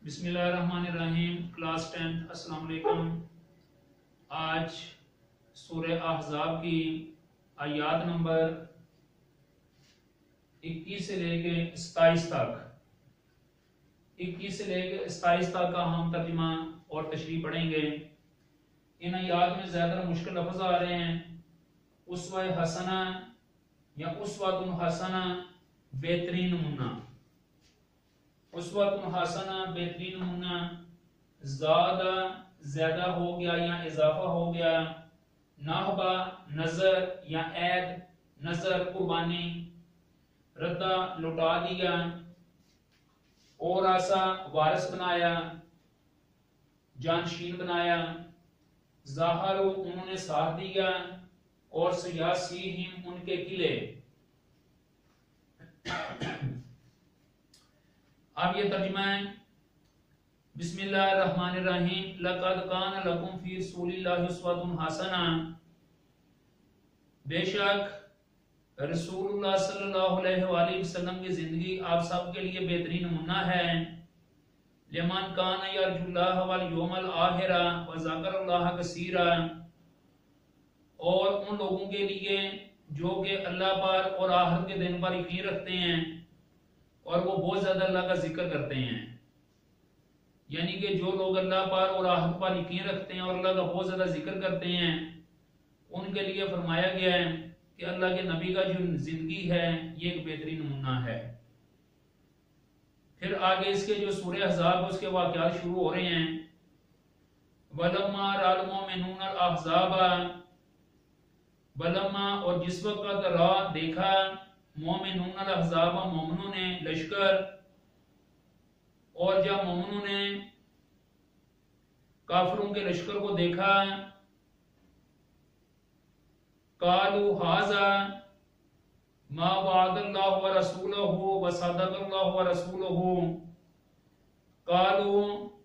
बिस्मिल्लाहिर्रहमानिर्रहीम। क्लास 10 अस्सलाम वालेकुम। आज सूरह अहज़ाब की आयत नंबर 21 से लेके 27 तक 21 से लेके 27 तक का हम तर्जुमा और तशरीह पढ़ेंगे। इन आयत में ज्यादा मुश्किल लफ्ज आ रहे हैं। उस्वा हसना या उस्वतुन हसना बेहतरीन नमूना। उस्वतुन हसना बेहतरीन नमूना ज्यादा ज्यादा हो गया या इजाफा हो गया। नाहबा नजर या ऐद नजर कुर्बानी। रद्दा लुटा दिया। और आसा वारिस बनाया जानशीन बनाया। ज़ाहरो उन्होंने साथ दिया और सियासीहिम उनके किले। अब ये तर्जुमा है। बिस्मिल्लाहिर्रहमानिर्रहीम। लक़द कान लकुम फ़ी रसूलिल्लाहि उस्वतुन हसना। बेशक रसूलुल्लाह सल्लल्लाहु अलैहि वसल्लम की जिंदगी आप सब के लिए बेहतरीन नमूना है। लिमन कान यरजुल्लाह वल यौमल आखिरा व ज़करल्लाह कसीरा। और उन लोगों के लिए जो कि अल्लाह पर और आखिरत के दिन पर यकीन रखते हैं और वो बहुत ज्यादा अल्लाह का जिक्र करते हैं। यानी कि जो लोग अल्लाह पर और आखिरत पर यकीन रखते हैं और अल्लाह का बहुत ज्यादा जिक्र करते हैं उनके लिए फरमाया गया है कि अल्लाह के नबी का जो जिंदगी है ये एक बेहतरीन नमूना है। फिर आगे इसके जो सूरह अहज़ाब उसके वाक़यात शुरू हो रहे हैं। वलम्मा रअल मुमिनून अल अहज़ाबा। वलम्मा और जिस वक्त रा देखा मोमिनून अल अहज़ाबा मोमिनों ने लश्कर। और जब मोमिनों ने काफिरों के लश्कर को देखा कालू हाजा मा वअदल्लाहु व रसूलुहु व सदक़ल्लाहु व रसूलुहु। कालू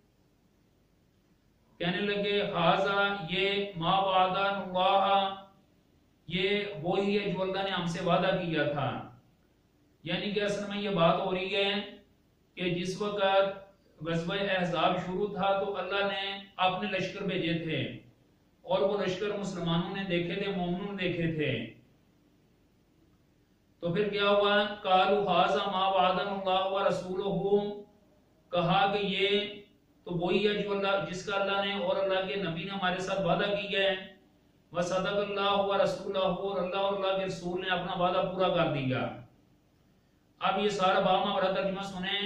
कहने लगे हाजा ये मा वअदल्लाह ये वो ही है जो अल्लाह ने हमसे वादा किया था। यानी कि असल में ये बात हो रही है कि जिस वक्त ग़ज़वा अहज़ाब शुरू था तो अल्लाह ने अपने लश्कर भेजे थे और वो लश्कर मुसलमानों ने देखे थे मोमिनों ने देखे थे। तो फिर क्या हुआ कालू हाजा मा वअदल्लाहु व रसूलुहु। कहा कि ये तो वही है जो अल्लाह जिसका अल्लाह ने और अल्लाह के नबी ने हमारे साथ वादा किया है। व सदक़ल्लाहु व रसूलुहु और अल्लाह के रसूल ने अपना वादा पूरा कर दिया। अब ये सारा बामा बड़ा तर्जुमा सुने।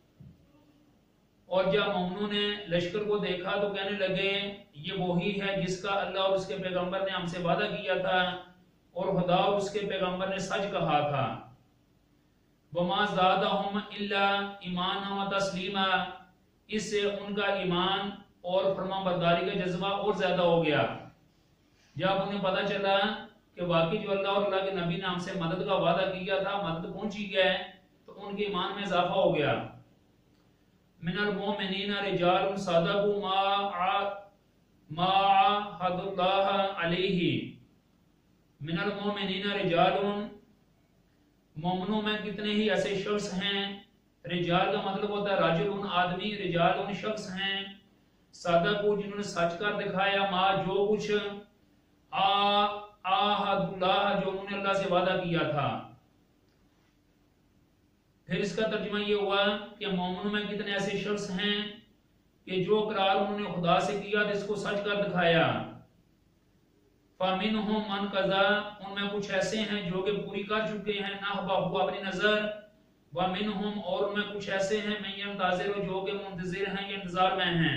और जब मोमिनों ने लश्कर को देखा तो कहने लगे ये वही है जिसका अल्लाह और उसके पैगंबर ने हमसे वादा किया था और खुदा और उसके पैगंबर ने सच कहा था। वमा ज़ादहुम इल्ला ईमाना व तस्लीमा। इससे उनका ईमान और फरमाबरदारी का जज्बा और ज्यादा हो गया। जब उन्हें पता चला कि वाकई जो अल्लाह और अल्लाह के नबी ने हमसे मदद का वादा किया था मदद पहुंची गया है तो उनके ईमान में इजाफा हो गया। मिनल मोमिनीना रिजालुन सदक़ू मा आहदुल्लाह अलैहि। मिनल मोमिनीना रिजालुन मोमिनों में कितने ही ऐसे शख्स हैं। रिजाल का मतलब होता है राजुलुन आदमी। रिजालुन शख्स हैं सदक़ू जिन्होंने सच कर दिखाया मा जो कुछ आहदुल्लाह जो उन्होंने अल्लाह से वादा किया था। फिर इसका तर्जुमा ये हुआ कि मोमिनों में कितने ऐसे शख्स हैं कि जो इकरार उन्होंने खुदा से किया तो इसको सच कर दिखाया। फमिनहुम मन कज़ा उनमें कुछ ऐसे हैं जो कि पूरी कर चुके हैं नाहबा हुआ अपनी नजर। व मिनहुम और उनमें कुछ ऐसे हैं मैं यंताज़िर जो कि मुंतज़िर हैं ये इंतजार में हैं।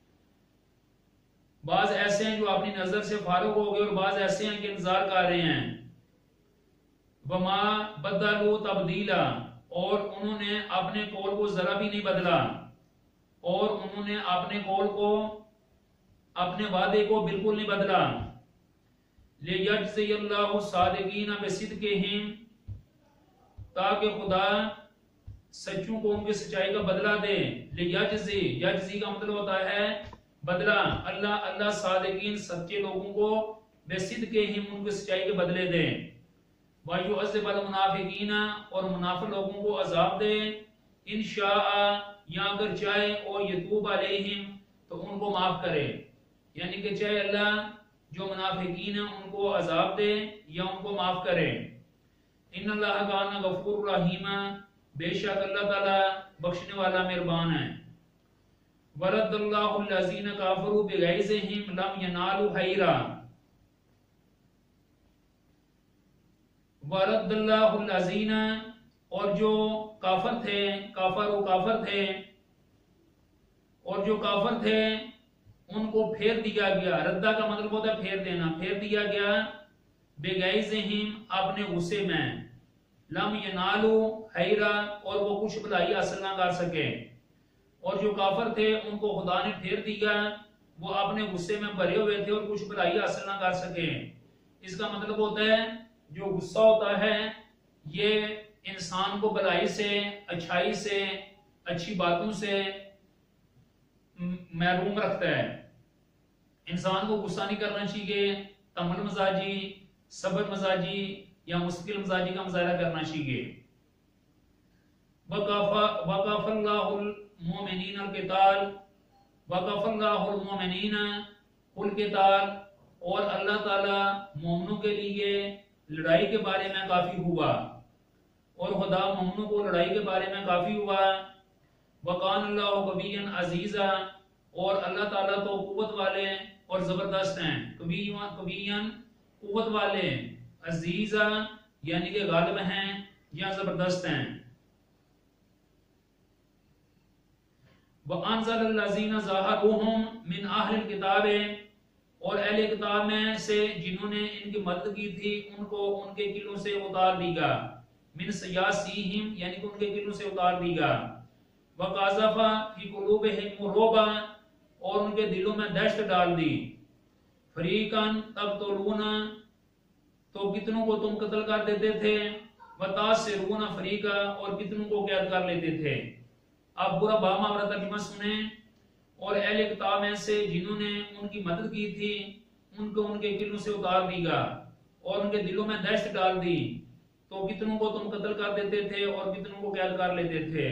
बाज ऐसे हैं जो अपनी नजर से फारुग हो गए और बाज ऐसे हैं कि इंतजार कर रहे हैं। वमा बदलू तब्दीला और उन्होंने अपने कौल को जरा भी नहीं बदला और उन्होंने अपने कौल को अपने वादे को बिल्कुल नहीं बदला। लियजज़ियल्लाहु सादिकीना बिसिदक़िहिम ताकि खुदा सच्चों को उनकी सच्चाई का बदला दे। यजज़ी का मतलब होता है बदला। अल्लाह सादिकीन सच्चे लोगों को बिसिदक़िहिम उनकी सच्चाई के बदले दे। वायुअज़्ज़िबल मुनाफिकीना और मुनाफिक लोगों को अजाब दे। इंशाअ या अगर चाहे और यतूब अलैहिम तो उनको माफ करे, यानी कि चाहे अल्लाह जो मुनाफिकीन है उनको अजाब दे या उनको माफ करे। इन्नल्लाह काना गफूर रहीमा, बेशक अल्लाह ताला बख्शने वाला मेहरबान है। वरद्दल्लाहु लज़ीना काफरू बिगैज़िहिम लम यनालु खैरा, वरद्दल्लाहु लज़ीना, और जो काफर थे, काफर थे, और जो काफर थे उनको फेर दिया गया। रद्दा का मतलब होता है फेर देना, फेर दिया गया। बेगैज़िहिम, अपने गुस्से में। लम यनालु खैरा, और वो कुछ भलाई हासिल ना कर सके। और जो काफर थे उनको खुदा ने फेर दिया, वो अपने गुस्से में भरे हुए थे और कुछ भलाई हासिल ना कर सके। इसका मतलब होता है जो गुस्सा होता है ये इंसान को भलाई से, अच्छाई से, अच्छी बातों से महरूम रखता है। इंसान को गुस्सा नहीं करना चाहिए, तमल मजाजी, सब्र मजाजी या मुश्किल मजाजी का मुजाहरा करना चाहिए। वक़फ़ल्लाहुल मुमिनीना अल-क़िताल, वक़फ़ल्लाहुल मुमिनीना अल-क़िताल, और अल्लाह ताला मोमिनों के लिए लड़ाई के बारे में काफी हुआ, और खुदा मोमिनों को लड़ाई के बारे में काफी हुआ। वकान अल्लाहु कविय्यन अजीजा, और अल्लाह ताला तो कुव्वत वाले और जबरदस्त हैं। कविय्यन कुव्वत वाले, अजीजा यानी कि गालिब हैं या जबरदस्त हैं। वअंज़ल लज़ीना ज़ाहरूहुम मिन अहलिल किताब, और अहले किताब में से जिन्होंने इनकी मदद की थी उनको उनके किलों से उतार दिया। मिन सयासीहिम, यानी कि उनके किलों से उतार दिया। वक़ज़फ़ा फी क़ुलूबिहिम रुबा, और उनके दिलों में दहशत डाल दी। फरीकन तक़तलूना, तो कितनों को तुम कत्ल कर देते थे। वतासिरूना फरीका, और कितनों को कैद कर लेते थे। अब बुरा बामावरा तर्जुमा सुने। और अहले किताब में से जिन्होंने उनकी मदद की थी उनको उनके किलों से उतार दिया और उनके दिलों में दहशत डाल दी, तो कितनों को तुम कत्ल कर देते थे और कितनों को कैद कर लेते थे।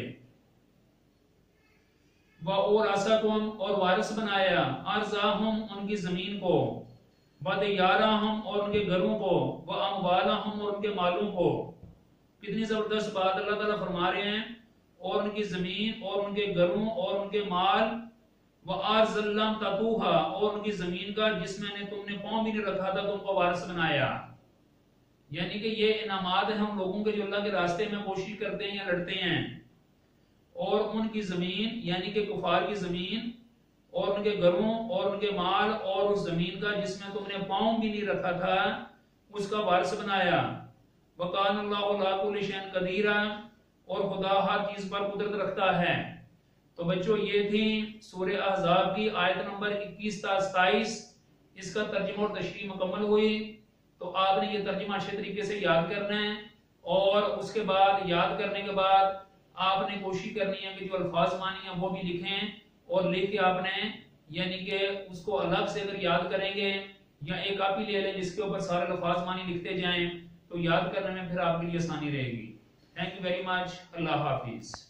और आसाकुम, और वारिस बनाया, अर्ज़ाहुम, उनकी जमीन को, वदियारहुम, और उनके घरों को, व अमवालहुम, और उनके मालों को। कितनी जबरदस्त बात अल्लाह ताला फरमा रहे हैं। और उनकी जमीन और उनके घरों और उनके माल, व अर्ज़ल्लम ततूहा, और उनकी जमीन का जिसमें तुमने पांव भी नहीं रखा था तुमको वारिस बनाया। यानी कि ये इनामात है हम लोगों के जो अल्लाह के रास्ते में कोशिश करते हैं या लड़ते हैं। और उनकी जमीन यानी कि कुफार की जमीन और उनके घरों और उनके माल और उस जमीन का जिसमें तुमने पांव भी नहीं रखा था उसका वारिस बनाया। वकान अल्लाहु अला कुल्लि शैइन कदीरा, और खुदा हर चीज पर कुदरत रखता है। तो बच्चों ये थी सूरह अहज़ाब की आयत नंबर 21 से 27। इसका तर्जुमा और तशरीह मुकम्मल हुई। तो आपने ये तर्जुमा अच्छे तरीके से याद करना है, और उसके बाद याद करने के बाद आपने कोशिश करनी है कि जो अल्फाज मानी है वो भी लिखें, और लिख के आपने यानी कि उसको अलग से अगर याद करेंगे या एक कॉपी ले लें जिसके ऊपर सारे अल्फाज मानी लिखते जाएं तो याद करने में फिर आपके लिए आसानी रहेगी। Thank you very much. अल्लाह हाफिज।